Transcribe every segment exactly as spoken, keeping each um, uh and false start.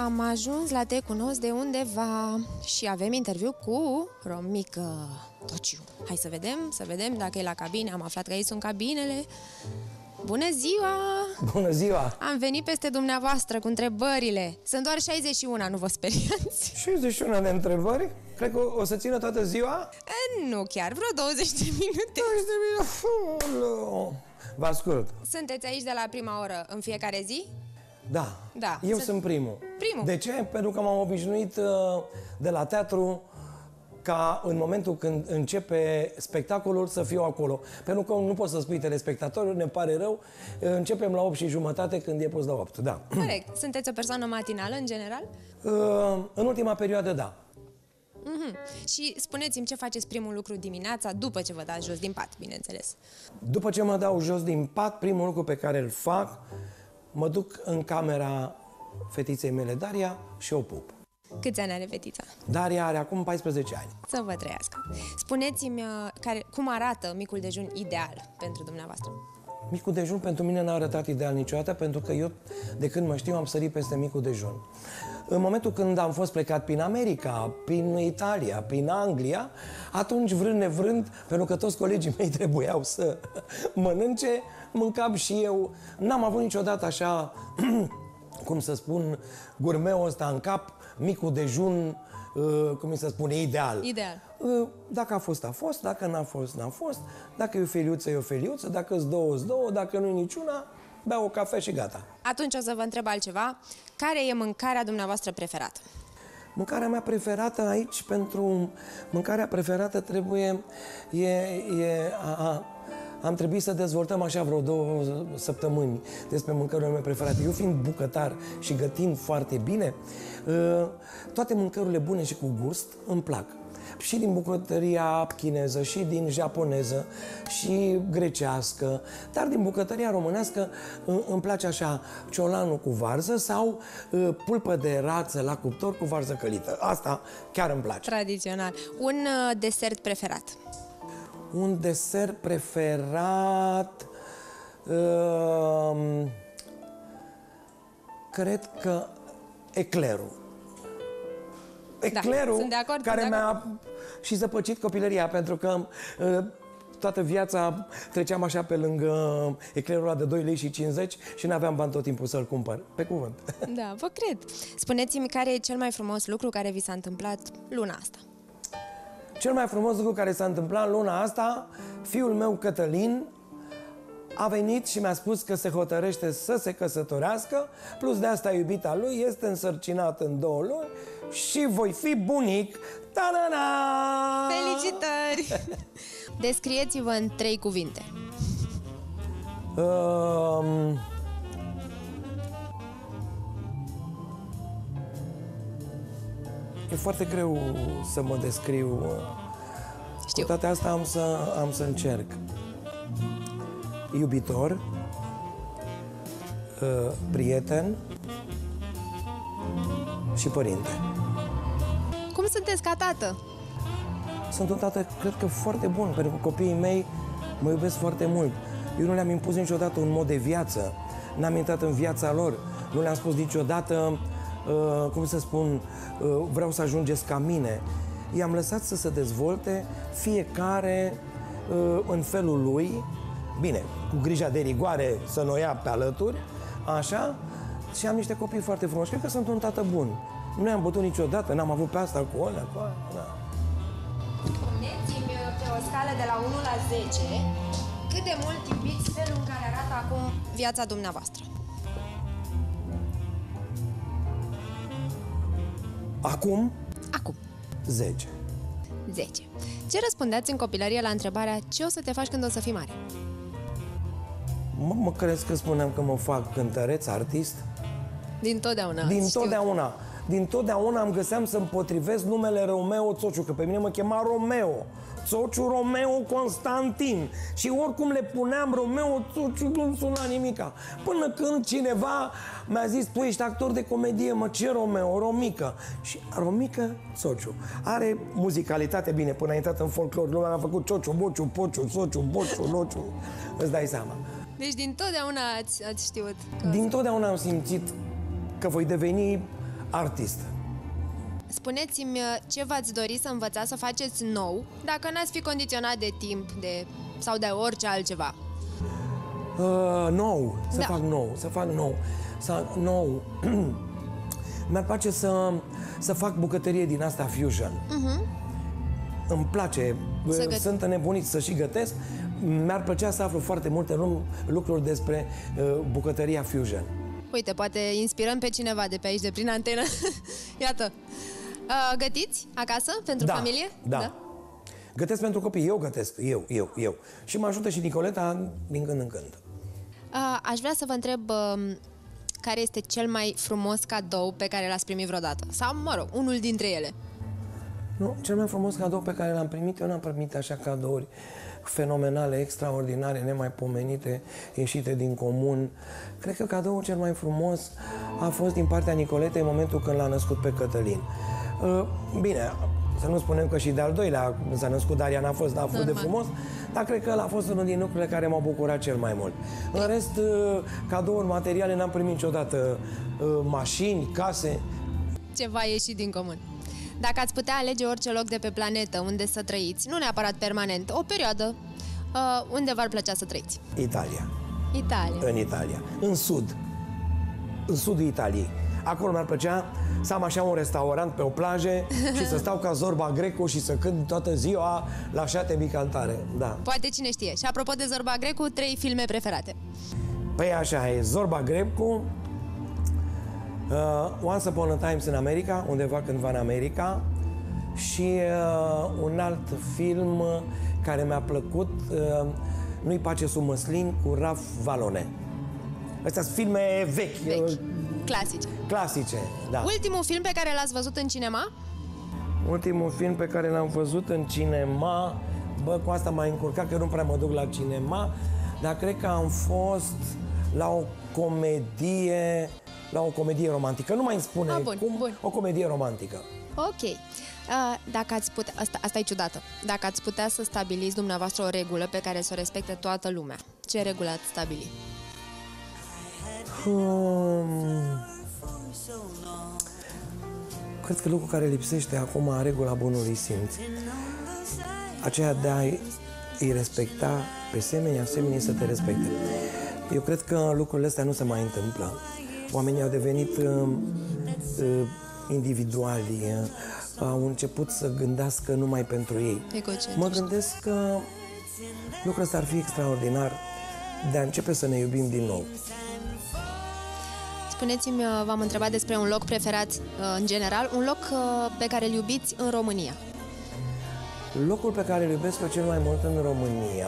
Am ajuns la Te cunosc de undeva și avem interviu cu Romică Tociu. Hai să vedem, să vedem dacă e la cabine. Am aflat că aici sunt cabinele. Bună ziua! Bună ziua! Am venit peste dumneavoastră cu întrebările. Sunt doar șaizeci și unu, nu vă speriați. șaizeci și unu de întrebări? Cred că o să țină toată ziua? E, nu chiar, vreo douăzeci de minute. douăzeci de minute? Vă ascult. Sunteți aici de la prima oră în fiecare zi? Da, da eu sunt, sunt primul. Primul? De ce? Pentru că m-am obișnuit de la teatru ca în momentul când începe spectacolul să fiu acolo. Pentru că nu poți să spui telespectatorilor, ne pare rău, începem la opt și jumătate când e pus la opt, da. Corect. Sunteți o persoană matinală în general? În ultima perioadă, da. Mm-hmm. Și spuneți-mi ce faceți primul lucru dimineața după ce vă dați jos din pat, bineînțeles. După ce mă dau jos din pat, primul lucru pe care îl fac, mă duc în camera fetiței mele, Daria, și o pup. Câți ani are fetița? Daria are acum paisprezece ani. Să vă trăiască. Spuneți-mi care, cum arată micul dejun ideal pentru dumneavoastră? Micul dejun pentru mine n-a arătat ideal niciodată, pentru că eu, de când mă știu, am sărit peste micul dejun. În momentul când am fost plecat prin America, prin Italia, prin Anglia, atunci, vrând nevrând, pentru că toți colegii mei trebuiau să mănânce, mâncam și eu. N-am avut niciodată așa, cum să spun, gurmeul ăsta în cap, micul dejun, uh, cum să spune, ideal. Ideal. Uh, dacă a fost, a fost, dacă n-a fost, n-a fost, dacă e o feliuță, e o feliuță, dacă îți două, îți două, dacă nu e niciuna, bea o cafea și gata. Atunci o să vă întreb altceva. Care e mâncarea dumneavoastră preferată? Mâncarea mea preferată aici, pentru mâncarea preferată trebuie, e, e a, a, am trebuit să dezvoltăm așa vreo două săptămâni despre mâncărurile mele preferate. Eu fiind bucătar și gătind foarte bine, toate mâncărurile bune și cu gust îmi plac. Și din bucătăria chineză, și din japoneză, și grecească, dar din bucătăria românească îmi place așa ciolanul cu varză sau pulpă de rață la cuptor cu varză călită. Asta chiar îmi place. Tradițional. Un desert preferat? Un desert preferat... Uh, cred că eclerul. Eclerul, da, de acord, care mi-a acord. și zăpăcit copilăria, pentru că uh, toată viața treceam așa pe lângă eclerul ăla de doi lei și cincizeci și n-aveam bani tot timpul să-l cumpăr. Pe cuvânt. Da, vă cred. Spuneți-mi care e cel mai frumos lucru care vi s-a întâmplat luna asta? Cel mai frumos lucru care s-a întâmplat luna asta, fiul meu Cătălin a venit și mi-a spus că se hotărăște să se căsătorească, plus de asta iubita lui este însărcinată în două luni și voi fi bunic. Ta-da-da! Felicitări! Descrieți-vă în trei cuvinte. Um... E foarte greu să mă descriu. Știu. Cu toate astea am să, am să încerc. Iubitor, prieten și părinte. Cum sunteți ca tată? Sunt un tată, cred că, foarte bun, pentru că copiii mei mă iubesc foarte mult. Eu nu le-am impus niciodată un mod de viață, n-am intrat în viața lor, nu le-am spus niciodată, uh, cum să spun, uh, vreau să ajungeți ca mine. I-am lăsat să se dezvolte fiecare uh, în felul lui, bine, cu grija de rigoare să nu o ia pe alături, așa, și am niște copii foarte frumoși. Cred că sunt un tată bun. Nu am bătut niciodată, n-am avut pe asta cu ăla, cu ăla, da. Spuneți-mi pe o scală de la unu la zece, cât de mult iubiți felul în care arată acum viața dumneavoastră? Acum? Acum. zece. zece. Ce răspundeați în copilărie la întrebarea ce o să te faci când o să fii mare? Mă, mă crezi că spuneam că mă fac cântăreț, artist? Din totdeauna. Din totdeauna. Din totdeauna îmi găseam să-mi potrivesc numele Romeo Țociu, că pe mine mă chema Romeo. Țociu Romeo Constantin. Și oricum le puneam Romeo Țociu, nu suna nimica. Până când cineva mi-a zis, tu ești actor de comedie, mă, ce Romeo? Romică. Și Romică Țociu. Are muzicalitate, bine, până a intrat în folclor. Lumea mi-a făcut Ciociu, Bociu, Pociu, Țociu, Bociu, Lociu. Îți dai seama. Deci din totdeauna ați, ați știut că... Din totdeauna am simțit că voi deveni artist. Spuneți-mi ce v-ați dori să învățați să faceți nou, dacă n-ați fi condiționat de timp de, sau de orice altceva. Uh, nou, să Da. fac nou, să fac nou, să nou. Mi-ar place să, să fac bucătărie din asta fusion. Îmi place, Să găti- sunt nebunit să și gătesc. Mi-ar plăcea să aflu foarte multe lu- lucruri despre uh, bucătăria fusion. Uite, poate inspirăm pe cineva de pe aici, de prin antenă. Iată. Uh, gătiți acasă, pentru Da, familie? da. Gătesc pentru copii, eu gătesc, eu, eu, eu. Și mă ajută și Nicoleta din când în când. Uh, aș vrea să vă întreb uh, care este cel mai frumos cadou pe care l-ați primit vreodată? Sau, mă rog, unul dintre ele. Nu, cel mai frumos cadou pe care l-am primit, eu n-am primit așa cadouri fenomenale, extraordinare, nemaipomenite, ieșite din comun. Cred că cadoul cel mai frumos a fost din partea Nicoletei în momentul când l-a născut pe Cătălin. Uh, Bine, să nu spunem că și de-al doilea s-a născut Daria, n-a fost la fel de frumos, dar cred că ăla a fost unul din lucrurile care m-au bucurat cel mai mult. În rest, uh, cadouri materiale n-am primit niciodată, uh, mașini, case. Ceva ieșit din comun. Dacă ați putea alege orice loc de pe planetă unde să trăiți, nu neapărat permanent, o perioadă, uh, unde v-ar plăcea să trăiți? Italia. Italia. În Italia, în sud, în sudul Italiei. Acolo mi-ar plăcea să am așa un restaurant pe o plajă și să stau ca Zorba Greco și să cânt toată ziua la șate cantare. Da. Poate cine știe. Și apropo de Zorba Grecu, trei filme preferate. Păi așa e, Zorba Greco, uh, Once Upon a Time în America, undeva cândva în America, și uh, un alt film care mi-a plăcut, uh, Nu-i pace sub măslin, cu Ralph Valone. Astea sunt filme vechi, Vechi. uh, Clasice. clasice. Da. Ultimul film pe care l-ați văzut în cinema? Ultimul film pe care l-am văzut în cinema, bă, cu asta m-a încurcat că eu nu prea mă duc la cinema, dar cred că am fost la o comedie, la o comedie romantică. Nu mai îmi spune Ah, bun, cum, bun. o comedie romantică. Ok. Uh, dacă ați putea, asta, asta e ciudată. Dacă ați putea să stabiliți dumneavoastră o regulă pe care să o respecte toată lumea, ce regulă ați stabili? Hmm. Cred că lucrul care lipsește acum, regula bunului simț. Aceea de a îi respecta pe semenii, asemenea să te respecte. Eu cred că lucrurile astea nu se mai întâmplă. Oamenii au devenit uh, uh, individuali, uh, au început să gândească numai pentru ei. Egocentrici. Mă gândesc că lucrul ăsta ar fi extraordinar de a începe să ne iubim din nou. Spuneți-mi, uh, v-am întrebat despre un loc preferat uh, în general, un loc uh, pe care îl iubiți în România. Locul pe care îl iubesc pe cel mai mult în România,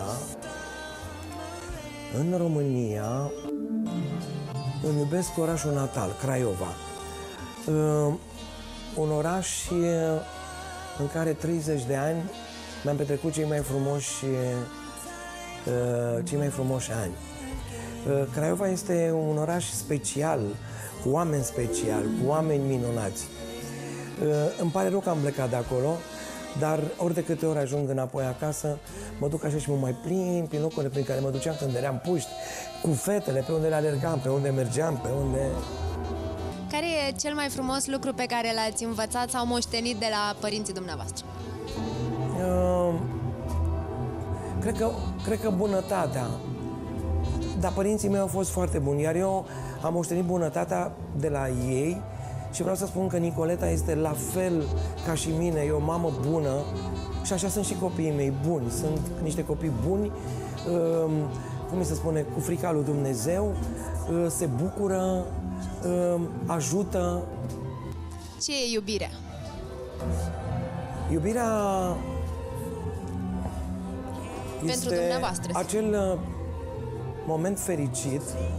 în România, îmi iubesc orașul natal, Craiova. Uh, un oraș uh, în care treizeci de ani mi-am petrecut cei mai frumoși, uh, cei mai frumoși ani. Uh, Craiova este un oraș special, cu oameni speciali, cu oameni minunați. Uh, îmi pare rău că am plecat de acolo, dar ori de câte ori ajung înapoi acasă, mă duc așa și mă mai plimb prin locurile prin care mă duceam când eram puști, cu fetele, pe unde le alergam, pe unde mergeam, pe unde... Care e cel mai frumos lucru pe care l-ați învățat sau moștenit de la părinții dumneavoastră? Uh, cred că, cred că bunătatea. Dar părinții mei au fost foarte buni, iar eu am moștenit bunătatea de la ei și vreau să spun că Nicoleta este la fel ca și mine, e o mamă bună și așa sunt și copiii mei buni. Sunt niște copii buni, uh, cum mi se spune, cu frica lui Dumnezeu, uh, se bucură, uh, ajută. Ce e iubirea? Iubirea Pentru este dumneavoastră, sigur. acel uh, moment fericit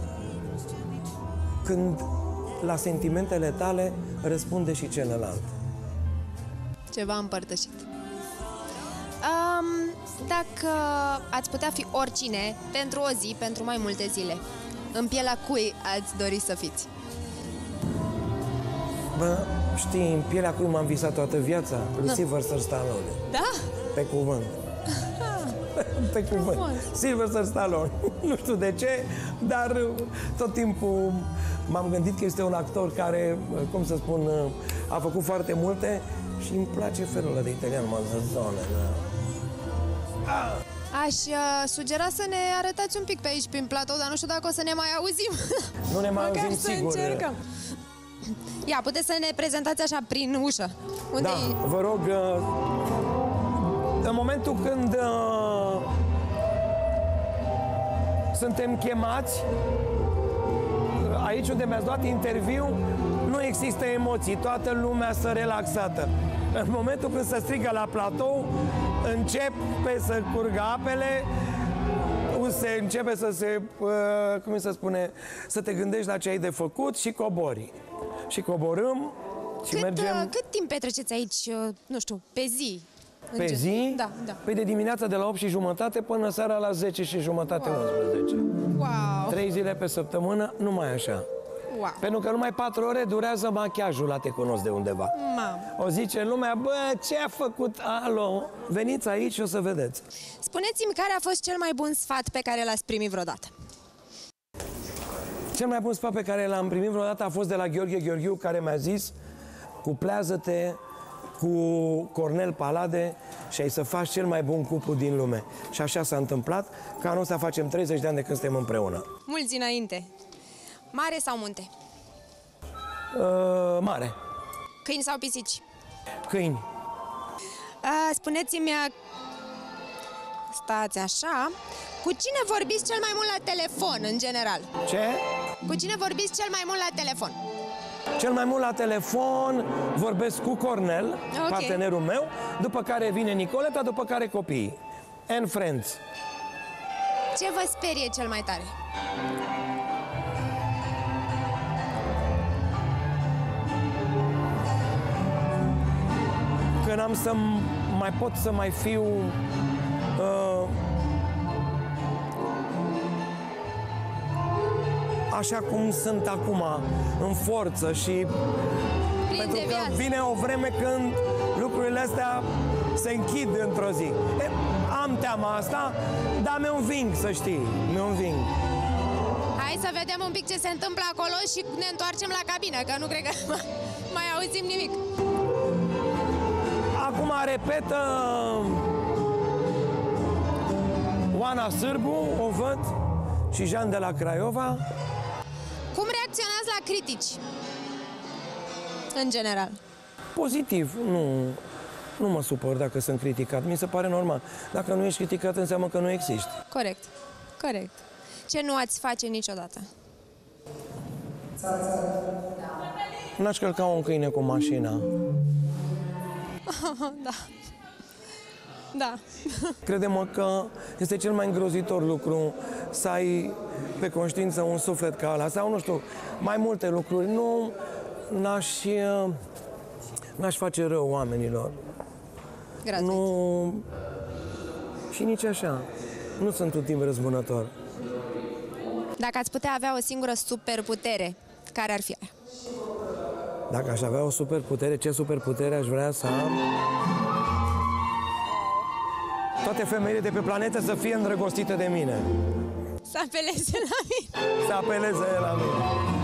când la sentimentele tale răspunde și celălalt. Ceva împărtășit. Um, dacă ați putea fi oricine pentru o zi, pentru mai multe zile, în pielea cui ați dori să fiți? Bă, știi, în pielea cui m-am visat toată viața? Lui Sylvester Stallone. Da? Pe cuvânt. Pe cuvânt. Frumos. Sylvester Stallone. Nu știu de ce, dar tot timpul m-am gândit că este un actor care, cum să spun, a făcut foarte multe și îmi place felul ăla de italian, mă zone. Aș uh, sugera să ne arătați un pic pe aici, prin platou, dar nu știu dacă o să ne mai auzim. Nu ne mai Măcar auzim, să sigur. încercăm. Ia, puteți să ne prezentați așa prin ușă. Unde Da, e? vă rog, uh, în momentul când uh, suntem chemați, aici unde mi-ați luat interviu, nu există emoții, toată lumea stă relaxată. În momentul când se strigă la platou, începe să curgă apele, se începe să se, uh, cum să spune, să te gândești la ce ai de făcut și cobori. Și coborâm și Cât, mergem... uh, cât timp petreceți aici, uh, nu știu, pe zi? în Pe gen? zi? Da, da. Păi de dimineața de la opt și jumătate până seara la zece și jumătate, unsprezece. Wow! Trei zile pe săptămână, numai așa. Wow! Pentru că numai patru ore durează machiajul la Te Cunosc de Undeva. Mamă! O zice lumea, bă, ce a făcut? Alo, veniți aici și o să vedeți. Spuneți-mi care a fost cel mai bun sfat pe care l-ați primit vreodată? Cel mai bun sfat pe care l-am primit vreodată a fost de la Gheorghe Gheorghiu, care mi-a zis: cuplează-te cu Cornel Palade și ai să faci cel mai bun cuplu din lume. Și așa s-a întâmplat, că anul ăsta facem treizeci de ani de când suntem împreună. Mulți înainte. Mare sau munte? Uh, mare. Câini sau pisici? Câini. Uh, Spuneți-mi, uh, stați așa, cu cine vorbiți cel mai mult la telefon, în general? Ce? Cu cine vorbiți cel mai mult la telefon? Cel mai mult la telefon vorbesc cu Cornel, Ok. partenerul meu, după care vine Nicoleta, după care copiii. And friends. Ce vă sperie cel mai tare? Că n-am să mai pot să mai fiu uh, așa cum sunt acum, în forță și Plin pentru de că viață. vine o vreme când lucrurile astea se închid într-o zi. E, am teama asta, dar mi-o înving, să știi, mi-o înving. Hai să vedem un pic ce se întâmplă acolo și ne întoarcem la cabină, că nu cred că mai auzim nimic. Acum repetă Oana Sârbu, o văd, și Jean de la Craiova. Cum reacționați la critici? În general. Pozitiv, nu, nu mă supăr dacă sunt criticat. Mi se pare normal. Dacă nu ești criticat, înseamnă că nu existi. Corect. Corect. Ce nu ați face niciodată? N-aș călca un câine cu mașina. Da. Da. Crede-mă că este cel mai îngrozitor lucru să ai pe conștiință un suflet ca ăla. Sau, nu știu, mai multe lucruri. Nu, n-aș, n-aș face rău oamenilor. Gratuit. Nu... Și nici așa. Nu sunt un timp răzbunător. Dacă ați putea avea o singură superputere, care ar fi aia? Dacă aș avea o superputere, ce superputere aș vrea să am? Toate femeile de pe planetă să fie îndrăgostite de mine. Să apeleze la mine. Să apeleze la mine.